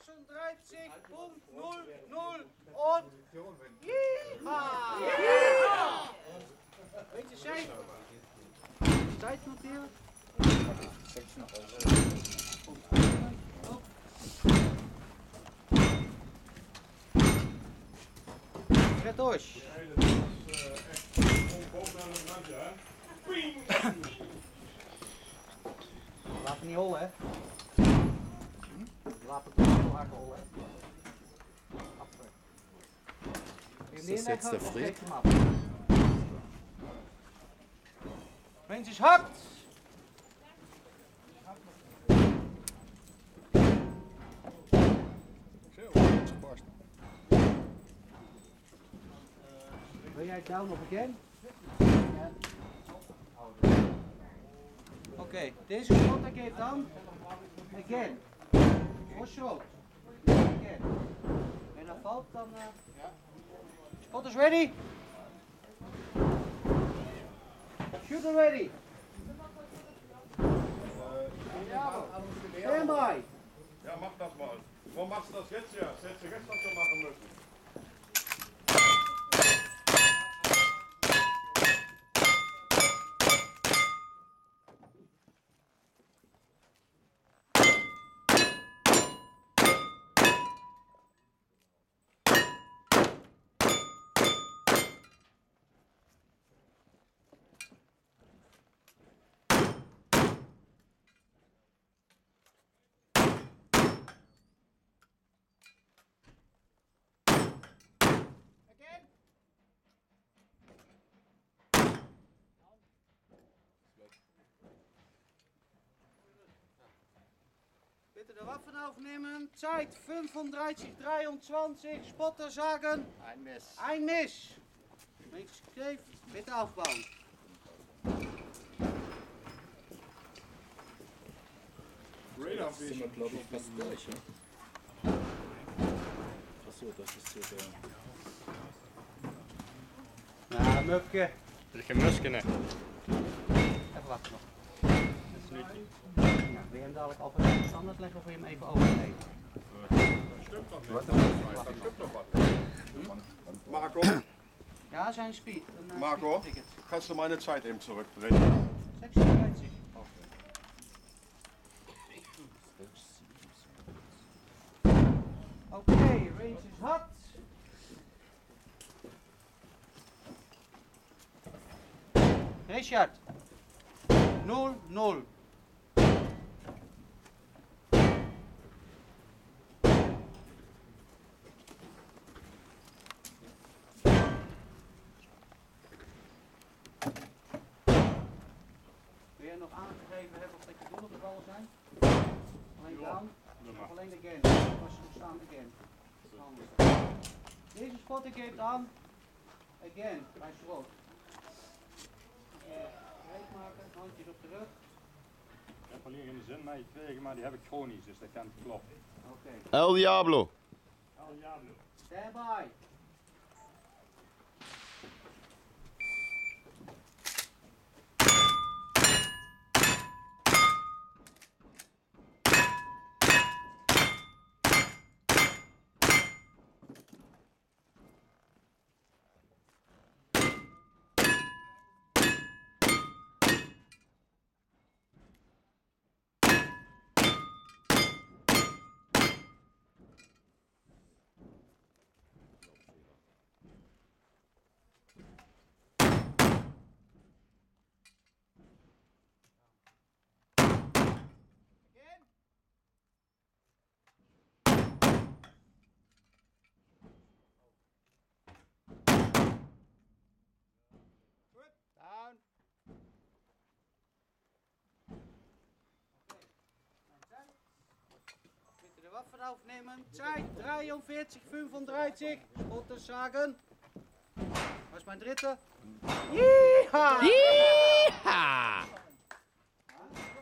36.00 und Jeha! Beetje zijn. Tijd noteren. Red Osh. Laat het niet hollen, hè? Laat het niet heel hard hollen, hè? Ist das jetzt der Fred? Rangers hakt! Wil jij down nog again? Ja. Oké, deze shot again down. Again. For shot. Again. En dan valt dan... Spot is ready. Shooter ready. Stand by. Ja, mach das mal. Warum machst du das jetzt ja? Das hättest du gestern schon machen müssen. Bitte de Waffen aufnehmen. Zeit 35:23. Spotter sagen. Ein Miss. Ein Miss. Mädchen gegeven. Bitte aufbauen. Jetzt sind wir, glaube ich, fast durch. Ne? Achso, das ist hier der. Ja, Mufke. Er is geen musken, nee. Even wachten nog. Dat is nu. Ja, wil je hem dadelijk altijd standaard leggen of wil je hem even overnemen? Stimmt doch nicht. Das stimmt doch was. Marco, Ja, zijn speed. Dan, Marco, speed ticket. kannst du meine Zeit eben zurückdrehen? 36. Oké, range is hot. Richard. 0-0. Wil jij nog aangegeven hebben of dat je doel op de bal zijn? Alleen down? Of alleen again? Als je staan again. Deze spot again aan. Again, bij schroot. Breed maken, handjes op de rug. Ik heb alleen in de zin meegekregen, maar die heb ik chronisch, dus dat kan niet kloppen. Oké. El Diablo. El Diablo. Stand by. Down. Bitte de Waffen aufnehmen. Zeit 43:35. Spotters sagen. Was ist mein dritter? Jeha! Yeeha!